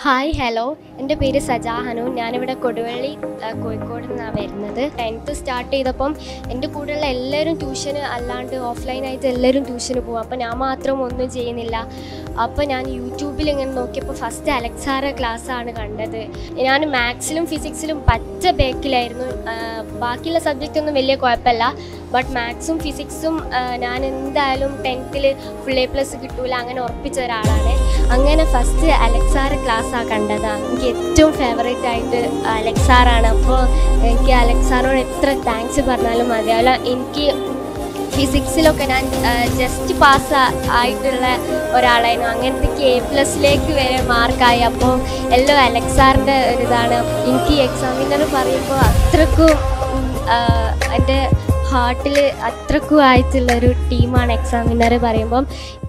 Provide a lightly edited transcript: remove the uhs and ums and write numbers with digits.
Hi hello, എൻ്റെ പേര് സജാ ഹനു. ഞാനിവിടെ കൊടുവള്ളി കോഴിക്കോട് നിന്നാണ് വരുന്നത്. 10th സ്റ്റാർട്ട് ചെയ്തപ്പം എൻ്റെ കൂടെയുള്ള എല്ലാവരും ട്യൂഷന് അല്ലാണ്ട് ഓഫ്ലൈനായിട്ട് എല്ലാവരും ട്യൂഷന് പോകും. അപ്പോൾ ഞാൻ മാത്രം ഒന്നും ചെയ്യുന്നില്ല. അപ്പോൾ ഞാൻ യൂട്യൂബിൽ ഇങ്ങനെ നോക്കിയപ്പോൾ ഫസ്റ്റ് അലക്സാറ ക്ലാസ്സാണ് കണ്ടത്. ഞാൻ മാത്സിലും ഫിസിക്സിലും പച്ച ബേക്കിലായിരുന്നു. ബാക്കിയുള്ള സബ്ജക്റ്റൊന്നും വലിയ കുഴപ്പമില്ല. ബട്ട് മാത്സും ഫിസിക്സും ഞാൻ എന്തായാലും 10th ഫുൾ A+ കിട്ടൂല അങ്ങനെ ഉറപ്പിച്ച ഒരാളാണ്. അങ്ങനെ ഫസ്റ്റ് അലക്സാറ ക്ലാസ്സാണ് കണ്ടതാണ്. എനിക്ക് ഏറ്റവും ഫേവറേറ്റ് ആയിട്ട് അലക്സാറാണ്. അപ്പോൾ എനിക്ക് അലക്സാറിനോട് എത്ര താങ്ക്സ് പറഞ്ഞാലും മതിയാവില്ല. എനിക്ക് ഫിസിക്സിലൊക്കെ ഞാൻ ജസ്റ്റ് പാസ് ആയിട്ടുള്ള ഒരാളായിരുന്നു. അങ്ങനത്തേക്ക് A+ലേക്ക് വരെ മാർക്കായി. അപ്പോൾ എല്ലാം അലക്സാറിൻ്റെ ഒരിതാണ്. എനിക്ക് എക്സാമിനർ പറയുമ്പോൾ അത്രക്കും എൻ്റെ ഹാർട്ടിൽ അത്രക്കും ആയിട്ടുള്ളൊരു ടീമാണ് എക്സാമിനർ പറയുമ്പം.